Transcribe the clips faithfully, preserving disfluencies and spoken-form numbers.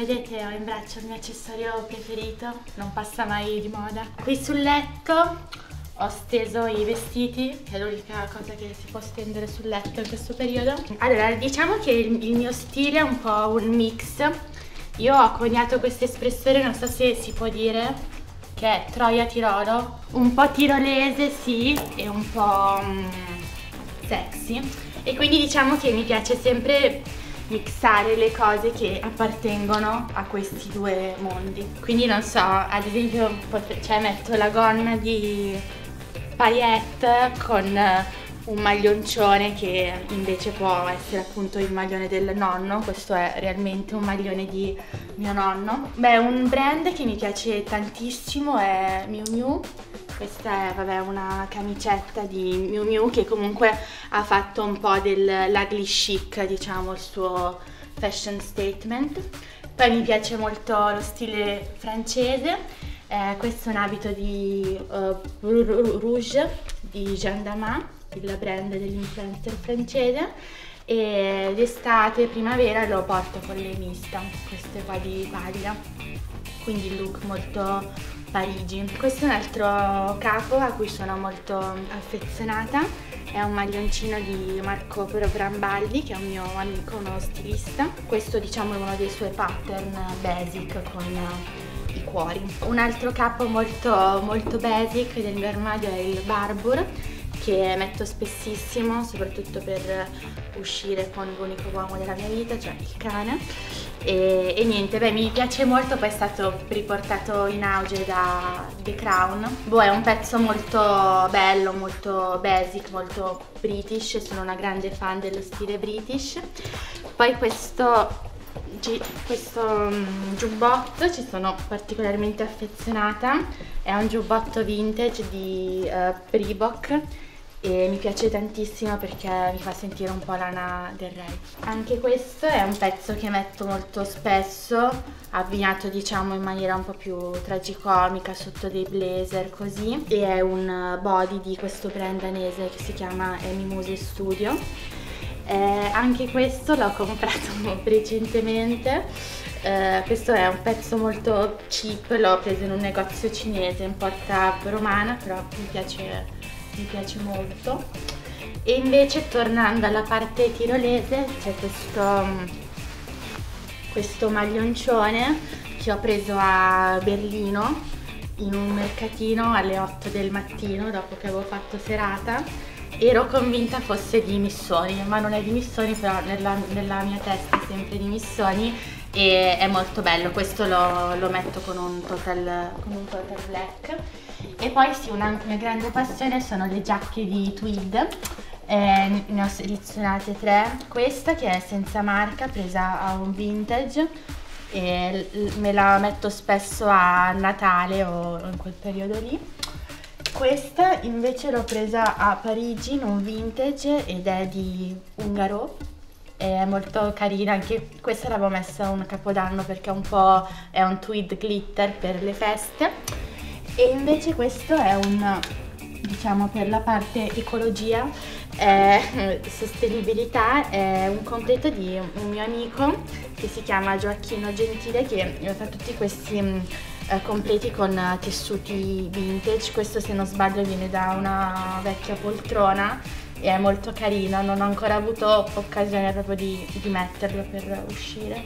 vedete ho in braccio il mio accessorio preferito, non passa mai di moda. Qui sul letto ho steso i vestiti, che è l'unica cosa che si può stendere sul letto in questo periodo. Allora, diciamo che il, il mio stile è un po' un mix. Io ho coniato questo espressore, non so se si può dire, che è Troia Tirolo, un po' tirolese sì, e un po' mm, sexy. E quindi diciamo che mi piace sempre mixare le cose che appartengono a questi due mondi. Quindi non so, ad esempio, cioè metto la gonna di paillette con un maglioncione che invece può essere appunto il maglione del nonno. Questo è realmente un maglione di mio nonno. Beh, un brand che mi piace tantissimo è Miu Miu. Questa è vabbè, una camicetta di Miu Miu che comunque ha fatto un po' dell'ugly chic, diciamo, il suo fashion statement. Poi mi piace molto lo stile francese. Eh, questo è un abito di uh, Rouge di Jean Damas, il brand dell'influencer francese, e d'estate e primavera lo porto con le mista, queste qua di paglia, quindi il look molto Parigi. Questo è un altro capo a cui sono molto affezionata, è un maglioncino di Marco Brambaldi, che è un mio amico, uno stilista. Questo diciamo è uno dei suoi pattern basic con i cuori. Un altro capo molto, molto basic del mio armadio è il Barbour, che metto spessissimo, soprattutto per uscire con l'unico uomo della mia vita, cioè il cane. E, e niente, beh, mi piace molto, poi è stato riportato in auge da The Crown. Boh, è un pezzo molto bello, molto basic, molto british, sono una grande fan dello stile british. Poi questo questo um, giubbotto ci sono particolarmente affezionata, è un giubbotto vintage di uh, Reebok e mi piace tantissimo perché mi fa sentire un po' Lana Del Rey. Anche questo è un pezzo che metto molto spesso, abbinato diciamo in maniera un po' più tragicomica sotto dei blazer così, e è un body di questo brand danese che si chiama Mimose Studio. Eh, anche questo l'ho comprato recentemente, eh, questo è un pezzo molto cheap, l'ho preso in un negozio cinese in Porta Romana, però mi piace, mi piace molto. E invece tornando alla parte tirolese c'è questo, questo maglioncione che ho preso a Berlino in un mercatino alle otto del mattino dopo che avevo fatto serata. Ero convinta fosse di Missoni, ma non è di Missoni, però nella, nella mia testa è sempre di Missoni e è molto bello. Questo lo, lo metto con un total, con un total black. E poi sì, una mia grande passione sono le giacche di tweed, eh, ne ho selezionate tre. Questa che è senza marca, presa a un vintage, e me la metto spesso a Natale o in quel periodo lì. Questa invece l'ho presa a Parigi in un vintage ed è di Ungaro, è molto carina, anche questa l'avevo messa un capodanno perché è un po' è un tweed glitter per le feste. E invece questo è un, diciamo per la parte ecologia, eh, sostenibilità, è un completo di un mio amico che si chiama Gioacchino Gentile, che fa tutti questi completi con tessuti vintage. Questo se non sbaglio viene da una vecchia poltrona e è molto carino, non ho ancora avuto occasione proprio di, di metterlo per uscire,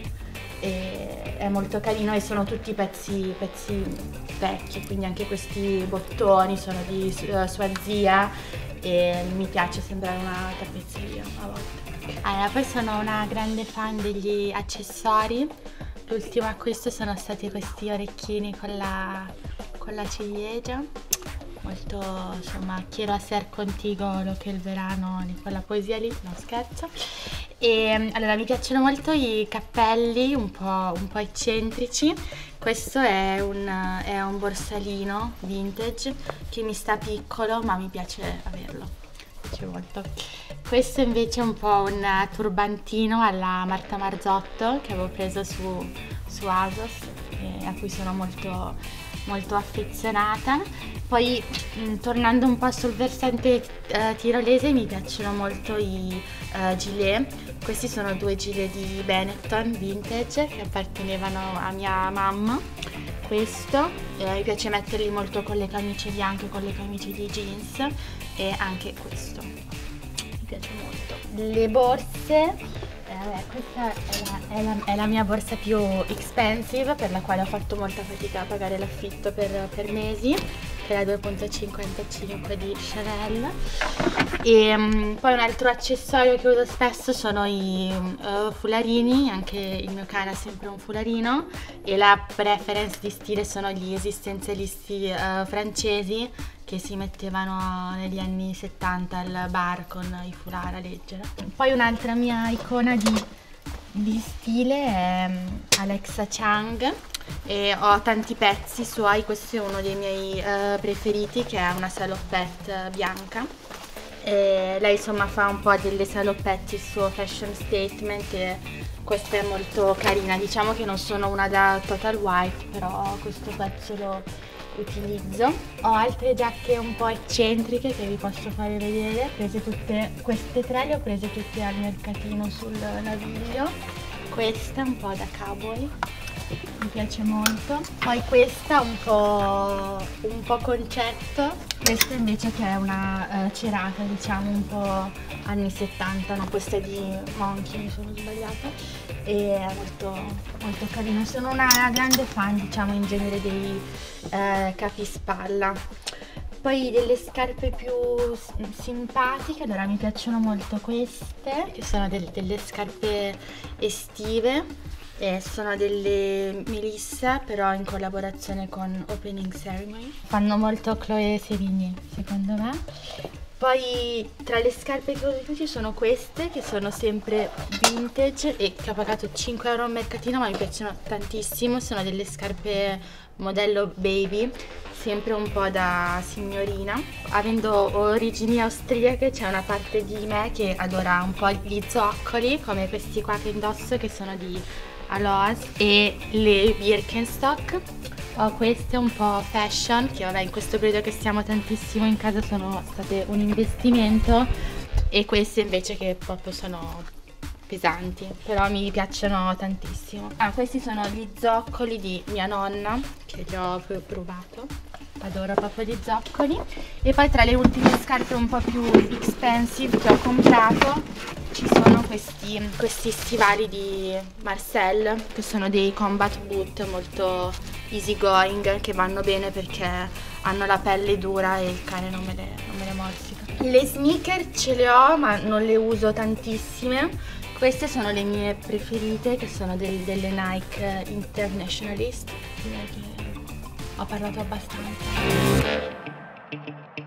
e è molto carino e sono tutti pezzi, pezzi vecchi, quindi anche questi bottoni sono di sua zia e mi piace sembrare una tappezzeria a volte. Allora, poi sono una grande fan degli accessori. L'ultimo acquisto sono stati questi orecchini con la, con la ciliegia, molto insomma quiero hacer contigo lo che il verano di quella poesia lì, no scherzo. E allora mi piacciono molto i cappelli un po', un po' eccentrici. Questo è un, è un borsalino vintage che mi sta piccolo ma mi piace averlo, mi piace molto. Questo invece è un po' un turbantino alla Marta Marzotto che avevo preso su, su ASOS e a cui sono molto, molto affezionata. Poi mh, tornando un po' sul versante eh, tirolese, mi piacciono molto i eh, gilet. Questi sono due gilet di Benetton vintage che appartenevano a mia mamma. Questo eh, mi piace metterli molto con le camicie bianche, con le camicie di jeans, e anche questo mi piace molto. Le borse. Eh, questa è la, è, la, è la mia borsa più expensive, per la quale ho fatto molta fatica a pagare l'affitto per, per mesi, che è la due virgola cinquantacinque di Chanel. E um, poi un altro accessorio che uso spesso sono i uh, fularini, anche il mio cane ha sempre un fularino, e la preference di stile sono gli esistenzialisti uh, francesi, che si mettevano negli anni settanta al bar con i foulard a leggere. Poi un'altra mia icona di, di stile è Alexa Chung, e ho tanti pezzi suoi. Questo è uno dei miei uh, preferiti, che è una salopette bianca. E lei insomma fa un po' delle salopette il suo fashion statement, e questa è molto carina. Diciamo che non sono una da total wife, però questo pezzo lo utilizzo. Ho altre giacche un po' eccentriche che vi posso fare vedere, prese tutte, queste tre le ho prese tutte al mercatino sul Naviglio. Questa un po' da cowboy, mi piace molto. Poi questa un po', un po' concetto, questa invece che è una uh, cerata, diciamo un po' anni settanta, no, questa è di Monkey, mi sono sbagliata, e è molto, molto carina. Sono una grande fan, diciamo, in genere dei eh, capispalla. Poi delle scarpe più simpatiche, allora mi piacciono molto queste, che sono del, delle scarpe estive. E sono delle Melissa, però in collaborazione con Opening Ceremony. Fanno molto Chloé Sevigny, secondo me. Poi tra le scarpe che uso di più ci sono queste, che sono sempre vintage e che ho pagato cinque euro al mercatino, ma mi piacciono tantissimo. Sono delle scarpe modello baby, sempre un po' da signorina. Avendo origini austriache, c'è una parte di me che adora un po' gli zoccoli, come questi qua che indosso, che sono di Aloas, e le Birkenstock. Ho queste un po' fashion, che vabbè in questo periodo che stiamo tantissimo in casa sono state un investimento, e queste invece che proprio sono pesanti, però mi piacciono tantissimo. Ah, questi sono gli zoccoli di mia nonna, che li ho provato, adoro proprio gli zoccoli. E poi tra le ultime scarpe un po' più expensive che ho comprato ci sono questi, questi stivali di Marcel, che sono dei combat boot molto easy going, che vanno bene perché hanno la pelle dura e il cane non me le, non me le morsica. Le sneaker ce le ho, ma non le uso tantissime. Queste sono le mie preferite, che sono del, delle Nike Internationalist, direi che ho parlato abbastanza.